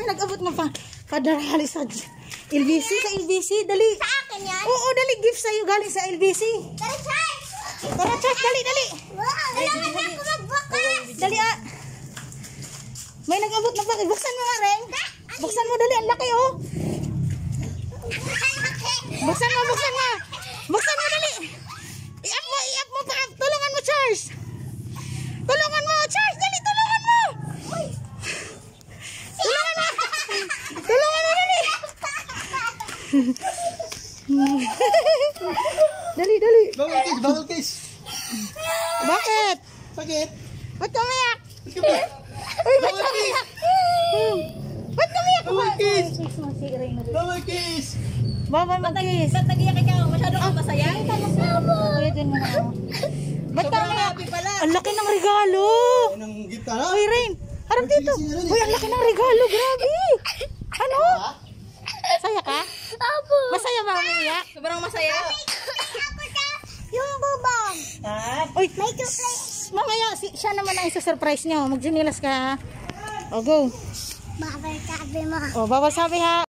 nag-abot ng padarali sa LBC. Sa LBC, dali. Sa akin yan? Oo, dali. Gift sa'yo galing sa LBC. Tara, Charles! Tara, Charles, dali, dali. Wow, kailangan na ako magbukas. Dali, ah. May nag-abot na package. Buksan mo nga, Reyn. Buksan mo, dali. Ang laki, oh. Buksan mo, buksan mo. Buksan mo, dali. I-up mo pa. Tulungan mo, Charles. Tulungan mo, Charles. Dali, tulungan mo. Tulungan mo. Tulungan mo, dali. Dali, dali. Bawal kiss. Bakit? Sakit. Ba't umiyak? Bakit? Uy, ba't umiyak? Ba't umiyak? Bawal kiss. Si Reyn. Bawal kiss. Bawal mag-kiss. Ba't nag-iyak ka? Masyado kang masaya? Ulitin mo na. Ba't Sobrang umiyak? happy pala. Ang laki ng regalo. Anong gift na? Uy, Reyn. Harap dito. Uy, ang laki ng regalo. Grabe. Ano? Saya ka? Apo. Masaya ba umiyak? Sobrang masaya. Yung bubong. Uy, mamaya siya naman ang isa-surprise nyo. Mag-jinilas ka. O, go. Bawal sabi mo. O, bawal sabi ha.